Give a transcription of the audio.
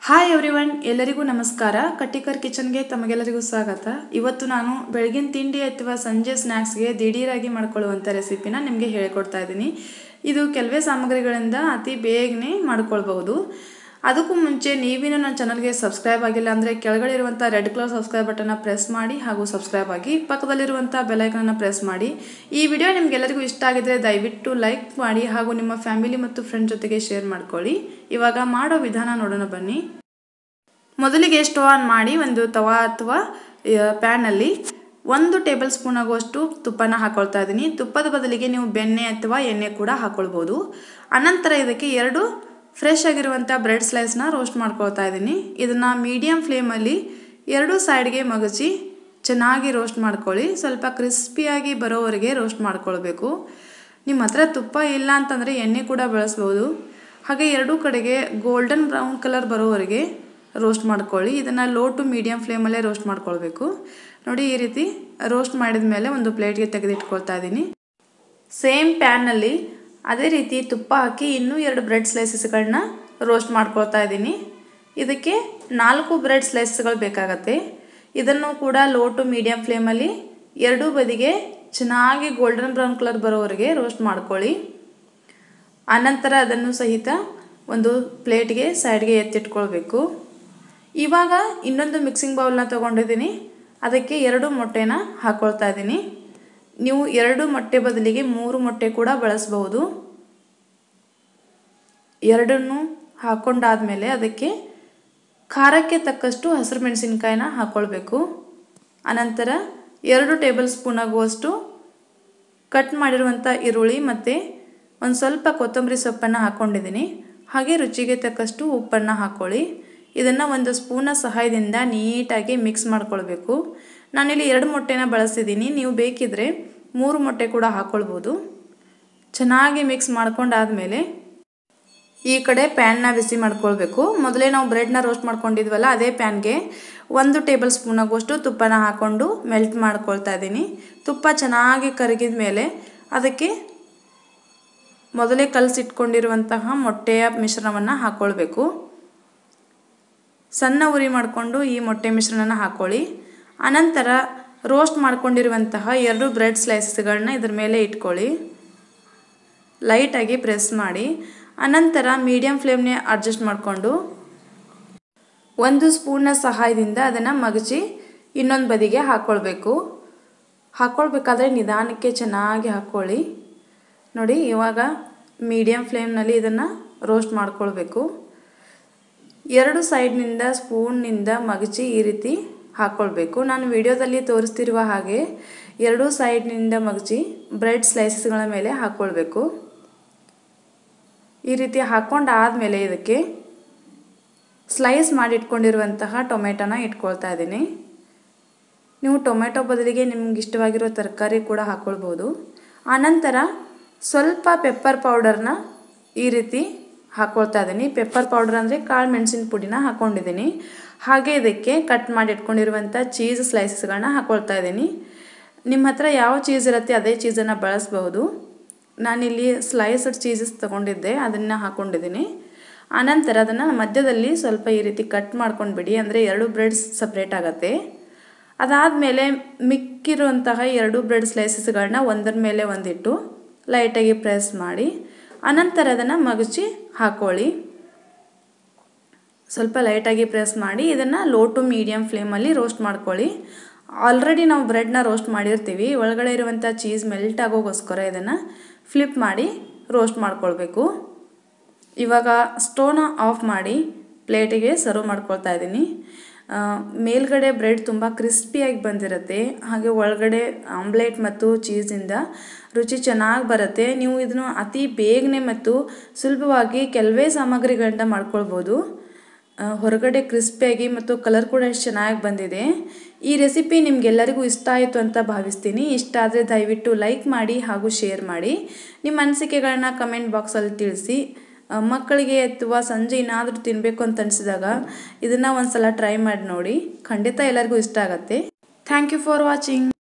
Hi everyone, ಎಲ್ಲರಿಗೂ ನಮಸ್ಕಾರ. ಕಟ್ಟಿಕರ್ ಕಿಚನ್ಗೆ ತಮಗೆಲ್ಲರಿಗೂ ಸ್ವಾಗತ. ಇವತ್ತು ನಾನು ಬೆಳಗಿನ ತಿಂಡಿ ಅಥವಾ ಸಂಜೆ ಸ್ನ್ಯಾಕ್ಸ್ಗೆ ದಿಢೀರಾಗಿ ಮಾಡ್ಕೊಳ್ಳುವಂಥ ರೆಸಿಪಿನ ನಿಮಗೆ ಹೇಳಿಕೊಡ್ತಾ ಇದ್ದೀನಿ. ಇದು ಕೆಲವೇ ಸಾಮಗ್ರಿಗಳಿಂದ ಅತಿ ಬೇಗನೆ ಮಾಡ್ಕೊಳ್ಬಹುದು. ಅದಕ್ಕೂ ಮುಂಚೆ ನೀವೇನು ನನ್ನ ಚಾನಲ್ಗೆ ಸಬ್ಸ್ಕ್ರೈಬ್ ಆಗಿಲ್ಲ ಅಂದರೆ ಕೆಳಗಡೆ ಇರುವಂಥ ರೆಡ್ ಕಲರ್ ಸಬ್ಸ್ಕ್ರೈಬ್ ಬಟನ್ನ ಪ್ರೆಸ್ ಮಾಡಿ ಹಾಗೂ ಸಬ್ಸ್ಕ್ರೈಬ್ ಆಗಿ, ಪಕ್ಕದಲ್ಲಿರುವಂಥ ಬೆಲ್ ಐಕನನ್ನು ಪ್ರೆಸ್ ಮಾಡಿ. ಈ ವಿಡಿಯೋ ನಿಮಗೆಲ್ಲರಿಗೂ ಇಷ್ಟ ಆಗಿದ್ರೆ ದಯವಿಟ್ಟು ಲೈಕ್ ಮಾಡಿ ಹಾಗೂ ನಿಮ್ಮ ಫ್ಯಾಮಿಲಿ ಮತ್ತು ಫ್ರೆಂಡ್ ಜೊತೆಗೆ ಶೇರ್ ಮಾಡ್ಕೊಳ್ಳಿ. ಇವಾಗ ಮಾಡೋ ವಿಧಾನ ನೋಡೋಣ ಬನ್ನಿ. ಮೊದಲಿಗೆ ಸ್ಟವ್ ಆನ್ ಮಾಡಿ ಒಂದು ತವಾ ಅಥವಾ ಪ್ಯಾನಲ್ಲಿ 1 ಟೇಬಲ್ ಸ್ಪೂನ್ ಆಗುವಷ್ಟು ತುಪ್ಪನ ಹಾಕೊಳ್ತಾ ಇದ್ದೀನಿ. ತುಪ್ಪದ ಬದಲಿಗೆ ನೀವು ಬೆಣ್ಣೆ ಅಥವಾ ಎಣ್ಣೆ ಕೂಡ ಹಾಕೊಳ್ಬೋದು. ಅನಂತರ ಇದಕ್ಕೆ 2 ಫ್ರೆಶ್ ಆಗಿರುವಂಥ ಬ್ರೆಡ್ ಸ್ಲೈಸ್ನ ರೋಸ್ಟ್ ಮಾಡ್ಕೊಳ್ತಾ ಇದ್ದೀನಿ. ಇದನ್ನು ಮೀಡಿಯಮ್ ಫ್ಲೇಮಲ್ಲಿ 2 ಸೈಡ್ಗೆ ಮಗಚಿ ಚೆನ್ನಾಗಿ ರೋಸ್ಟ್ ಮಾಡ್ಕೊಳ್ಳಿ. ಸ್ವಲ್ಪ ಕ್ರಿಸ್ಪಿಯಾಗಿ ಬರೋವರೆಗೆ ರೋಸ್ಟ್ ಮಾಡ್ಕೊಳ್ಬೇಕು. ನಿಮ್ಮ ಹತ್ರ ತುಪ್ಪ ಇಲ್ಲ ಅಂತಂದರೆ ಎಣ್ಣೆ ಕೂಡ ಬಳಸ್ಬೋದು. ಹಾಗೆ 2 ಕಡೆಗೆ ಗೋಲ್ಡನ್ ಬ್ರೌನ್ ಕಲರ್ ಬರೋವರೆಗೆ ರೋಸ್ಟ್ ಮಾಡ್ಕೊಳ್ಳಿ. ಇದನ್ನು ಲೋ ಟು ಮೀಡಿಯಮ್ ಫ್ಲೇಮಲ್ಲೇ ರೋಸ್ಟ್ ಮಾಡ್ಕೊಳ್ಬೇಕು. ನೋಡಿ, ಈ ರೀತಿ ರೋಸ್ಟ್ ಮಾಡಿದ ಮೇಲೆ ಒಂದು ಪ್ಲೇಟ್ಗೆ ತೆಗೆದಿಟ್ಕೊಳ್ತಾ ಇದ್ದೀನಿ. ಸೇಮ್ ಪ್ಯಾನ್ನಲ್ಲಿ ಅದೇ ರೀತಿ ತುಪ್ಪ ಹಾಕಿ ಇನ್ನೂ 2 ಬ್ರೆಡ್ ಸ್ಲೈಸಸ್ಗಳನ್ನ ರೋಸ್ಟ್ ಮಾಡ್ಕೊಳ್ತಾ ಇದ್ದೀನಿ. ಇದಕ್ಕೆ 4 ಬ್ರೆಡ್ ಸ್ಲೈಸಸ್ಗಳು ಬೇಕಾಗತ್ತೆ. ಇದನ್ನು ಕೂಡ ಲೋ ಟು ಮೀಡಿಯಮ್ ಫ್ಲೇಮಲ್ಲಿ 2 ಬದಿಗೆ ಚೆನ್ನಾಗಿ ಗೋಲ್ಡನ್ ಬ್ರೌನ್ ಕಲರ್ ಬರೋವರೆಗೆ ರೋಸ್ಟ್ ಮಾಡ್ಕೊಳ್ಳಿ. ಆನಂತರ ಅದನ್ನು ಸಹಿತ ಒಂದು ಪ್ಲೇಟ್ಗೆ ಸೈಡ್ಗೆ ಎತ್ತಿಟ್ಕೊಳ್ಬೇಕು. ಇವಾಗ ಇನ್ನೊಂದು ಮಿಕ್ಸಿಂಗ್ ಬೌಲ್ನ ತೊಗೊಂಡಿದ್ದೀನಿ. ಅದಕ್ಕೆ 2 ಮೊಟ್ಟೆನ ಹಾಕ್ಕೊಳ್ತಾ ಇದ್ದೀನಿ. ನೀವು 2 ಮೊಟ್ಟೆ ಬದಲಿಗೆ 3 ಮೊಟ್ಟೆ ಕೂಡ ಬಳಸಬಹುದು. 2 ಹಾಕ್ಕೊಂಡಾದ್ಮೇಲೆ ಅದಕ್ಕೆ ಖಾರಕ್ಕೆ ತಕ್ಕಷ್ಟು ಹಸಿರು ಮೆಣಸಿನ್ಕಾಯಿನ ಹಾಕ್ಕೊಳ್ಬೇಕು. ಅನಂತರ 2 ಟೇಬಲ್ ಸ್ಪೂನ್ ಆಗುವಷ್ಟು ಕಟ್ ಮಾಡಿರುವಂಥ ಈರುಳ್ಳಿ ಮತ್ತು ಒಂದು ಸ್ವಲ್ಪ ಕೊತ್ತಂಬರಿ ಸೊಪ್ಪನ್ನು ಹಾಕ್ಕೊಂಡಿದ್ದೀನಿ. ಹಾಗೆ ರುಚಿಗೆ ತಕ್ಕಷ್ಟು ಉಪ್ಪನ್ನು ಹಾಕ್ಕೊಳ್ಳಿ. ಇದನ್ನು ಒಂದು ಸ್ಪೂನ ಸಹಾಯದಿಂದ ನೀಟಾಗಿ ಮಿಕ್ಸ್ ಮಾಡ್ಕೊಳ್ಬೇಕು. ನಾನಿಲ್ಲಿ 2 ಮೊಟ್ಟೆನ ಬಳಸಿದ್ದೀನಿ. ನೀವು ಬೇಕಿದ್ರೆ 3 ಮೊಟ್ಟೆ ಕೂಡ ಹಾಕ್ಕೊಳ್ಬೋದು. ಚೆನ್ನಾಗಿ ಮಿಕ್ಸ್ ಮಾಡ್ಕೊಂಡಾದ್ಮೇಲೆ ಈ ಕಡೆ ಪ್ಯಾನ್ನ ಬಿಸಿ ಮಾಡ್ಕೊಳ್ಬೇಕು. ಮೊದಲೇ ನಾವು ಬ್ರೆಡ್ನ ರೋಸ್ಟ್ ಮಾಡ್ಕೊಂಡಿದ್ವಲ್ಲ, ಅದೇ ಪ್ಯಾನ್ಗೆ 1 ಟೇಬಲ್ ಸ್ಪೂನ್ ಆಗುವಷ್ಟು ತುಪ್ಪನ ಹಾಕ್ಕೊಂಡು ಮೆಲ್ಟ್ ಮಾಡ್ಕೊಳ್ತಾ ಇದ್ದೀನಿ. ತುಪ್ಪ ಚೆನ್ನಾಗಿ ಕರಗಿದ ಮೇಲೆ ಅದಕ್ಕೆ ಮೊದಲೇ ಕಲಸಿಟ್ಕೊಂಡಿರುವಂತಹ ಮೊಟ್ಟೆಯ ಮಿಶ್ರಣವನ್ನು ಹಾಕ್ಕೊಳ್ಬೇಕು. ಸಣ್ಣ ಉರಿ ಮಾಡಿಕೊಂಡು ಈ ಮೊಟ್ಟೆ ಮಿಶ್ರಣನ ಹಾಕ್ಕೊಳ್ಳಿ. ಅನಂತರ ರೋಸ್ಟ್ ಮಾಡ್ಕೊಂಡಿರುವಂತಹ 2 ಬ್ರೆಡ್ ಸ್ಲೈಸಸ್ಗಳನ್ನ ಇದ್ರ ಮೇಲೆ ಇಟ್ಕೊಳ್ಳಿ. ಲೈಟಾಗಿ ಪ್ರೆಸ್ ಮಾಡಿ. ಅನಂತರ ಮೀಡಿಯಮ್ ಫ್ಲೇಮ್ನೇ ಅಡ್ಜಸ್ಟ್ ಮಾಡಿಕೊಂಡು 1 ಸ್ಪೂನ್ನ ಸಹಾಯದಿಂದ ಅದನ್ನು ಮಗಚಿ ಇನ್ನೊಂದು ಬದಿಗೆ ಹಾಕ್ಕೊಳ್ಬೇಕು. ಹಾಕ್ಕೊಳ್ಬೇಕಾದ್ರೆ ನಿಧಾನಕ್ಕೆ ಚೆನ್ನಾಗಿ ಹಾಕ್ಕೊಳ್ಳಿ. ನೋಡಿ, ಇವಾಗ ಮೀಡಿಯಮ್ ಫ್ಲೇಮ್ನಲ್ಲಿ ಇದನ್ನು ರೋಸ್ಟ್ ಮಾಡ್ಕೊಳ್ಬೇಕು. 2 ಸೈಡ್ನಿಂದ ಸ್ಪೂನ್ನಿಂದ ಮಗಚಿ ಈ ರೀತಿ ಹಾಕ್ಕೊಳ್ಬೇಕು. ನಾನು ವಿಡಿಯೋದಲ್ಲಿ ತೋರಿಸ್ತಿರುವ ಹಾಗೆ 2 ಸೈಡ್ನಿಂದ ಮಗಚಿ ಬ್ರೆಡ್ ಸ್ಲೈಸಸ್ಗಳ ಮೇಲೆ ಹಾಕ್ಕೊಳ್ಬೇಕು. ಈ ರೀತಿ ಹಾಕ್ಕೊಂಡಾದಮೇಲೆ ಇದಕ್ಕೆ ಸ್ಲೈಸ್ ಮಾಡಿಟ್ಕೊಂಡಿರುವಂತಹ ಟೊಮೆಟೊನ ಇಟ್ಕೊಳ್ತಾ ಇದ್ದೀನಿ. ನೀವು ಟೊಮೆಟೊ ಬದಲಿಗೆ ನಿಮ್ಗೆ ಇಷ್ಟವಾಗಿರೋ ತರಕಾರಿ ಕೂಡ ಹಾಕ್ಕೊಳ್ಬೋದು. ಆನಂತರ ಸ್ವಲ್ಪ ಪೆಪ್ಪರ್ ಪೌಡರ್ನ ಈ ರೀತಿ ಹಾಕ್ಕೊಳ್ತಾ ಇದ್ದೀನಿ. ಪೆಪ್ಪರ್ ಪೌಡರ್ ಅಂದರೆ ಕಾಳು ಮೆಣಸಿನ ಪುಡಿನ ಹಾಕ್ಕೊಂಡಿದ್ದೀನಿ. ಹಾಗೆ ಇದಕ್ಕೆ ಕಟ್ ಮಾಡಿ ಇಟ್ಕೊಂಡಿರುವಂಥ ಚೀಸ್ ಸ್ಲೈಸಸ್ಗಳನ್ನ ಹಾಕ್ಕೊಳ್ತಾ ಇದ್ದೀನಿ. ನಿಮ್ಮ ಹತ್ರ ಯಾವ ಚೀಸ್ ಇರುತ್ತೆ ಅದೇ ಚೀಸನ್ನು ಬಳಸಬಹುದು. ನಾನಿಲ್ಲಿ ಸ್ಲೈಸ್ಡ್ ಚೀಸಸ್ ತೊಗೊಂಡಿದ್ದೆ, ಅದನ್ನು ಹಾಕ್ಕೊಂಡಿದ್ದೀನಿ. ಆನಂತರ ಅದನ್ನು ಮಧ್ಯದಲ್ಲಿ ಸ್ವಲ್ಪ ಈ ರೀತಿ ಕಟ್ ಮಾಡ್ಕೊಂಡ್ಬಿಡಿ, ಅಂದರೆ 2 ಬ್ರೆಡ್ ಸಪ್ರೇಟ್ ಆಗುತ್ತೆ. ಅದಾದಮೇಲೆ ಮಿಕ್ಕಿರುವಂತಹ 2 ಬ್ರೆಡ್ ಸ್ಲೈಸಸ್ಗಳನ್ನ ಒಂದರ ಮೇಲೆ ಒಂದಿಟ್ಟು ಲೈಟಾಗಿ ಪ್ರೆಸ್ ಮಾಡಿ ಅನಂತರ ಅದನ್ನು ಮಗಚಿ ಹಾಕ್ಕೊಳ್ಳಿ. ಸ್ವಲ್ಪ ಲೈಟಾಗಿ ಪ್ರೆಸ್ ಮಾಡಿ ಇದನ್ನು ಲೋ ಟು ಮೀಡಿಯಮ್ ಫ್ಲೇಮಲ್ಲಿ ರೋಸ್ಟ್ ಮಾಡ್ಕೊಳ್ಳಿ. ಆಲ್ರೆಡಿ ನಾವು ಬ್ರೆಡ್ನ ರೋಸ್ಟ್ ಮಾಡಿರ್ತೀವಿ. ಒಳಗಡೆ ಇರುವಂಥ ಚೀಸ್ ಮೆಲ್ಟ್ ಆಗೋಗೋಸ್ಕರ ಇದನ್ನು ಫ್ಲಿಪ್ ಮಾಡಿ ರೋಸ್ಟ್ ಮಾಡ್ಕೊಳ್ಬೇಕು. ಇವಾಗ ಸ್ಟವ್ನ ಆಫ್ ಮಾಡಿ ಪ್ಲೇಟಿಗೆ ಸರ್ವ್ ಮಾಡ್ಕೊಳ್ತಾ ಇದ್ದೀನಿ. ಮೇಲ್ಗಡೆ ಬ್ರೆಡ್ ತುಂಬ ಕ್ರಿಸ್ಪಿಯಾಗಿ ಬಂದಿರುತ್ತೆ. ಹಾಗೆ ಒಳಗಡೆ ಆಮ್ಲೆಟ್ ಮತ್ತು ಚೀಸಿಂದ ರುಚಿ ಚೆನ್ನಾಗಿ ಬರುತ್ತೆ. ನೀವು ಇದನ್ನು ಅತಿ ಬೇಗನೆ ಮತ್ತು ಸುಲಭವಾಗಿ ಕೆಲವೇ ಸಾಮಗ್ರಿಗಳಿಂದ ಮಾಡ್ಕೊಳ್ಬೋದು. ಹೊರಗಡೆ ಕ್ರಿಸ್ಪಿಯಾಗಿ ಮತ್ತು ಕಲರ್ ಕೂಡ ಎಷ್ಟು ಚೆನ್ನಾಗಿ ಬಂದಿದೆ. ಈ ರೆಸಿಪಿ ನಿಮಗೆಲ್ಲರಿಗೂ ಇಷ್ಟ ಆಯಿತು ಅಂತ ಭಾವಿಸ್ತೀನಿ. ಇಷ್ಟ ಆದರೆ ದಯವಿಟ್ಟು ಲೈಕ್ ಮಾಡಿ ಹಾಗೂ ಶೇರ್ ಮಾಡಿ. ನಿಮ್ಮ ಅನಿಸಿಕೆಗಳನ್ನ ಕಮೆಂಟ್ ಬಾಕ್ಸಲ್ಲಿ ತಿಳಿಸಿ. ಮಕ್ಕಳಿಗೆ ಅಥವಾ ಸಂಜೆ ಏನಾದರೂ ತಿನ್ನಬೇಕು ಅಂತ ಅನಿಸಿದಾಗ ಇದನ್ನು ಒಂದು ಸಲ ಟ್ರೈ ಮಾಡಿ ನೋಡಿ. ಖಂಡಿತ ಎಲ್ಲರಿಗೂ ಇಷ್ಟ ಆಗುತ್ತೆ. Thank you for watching.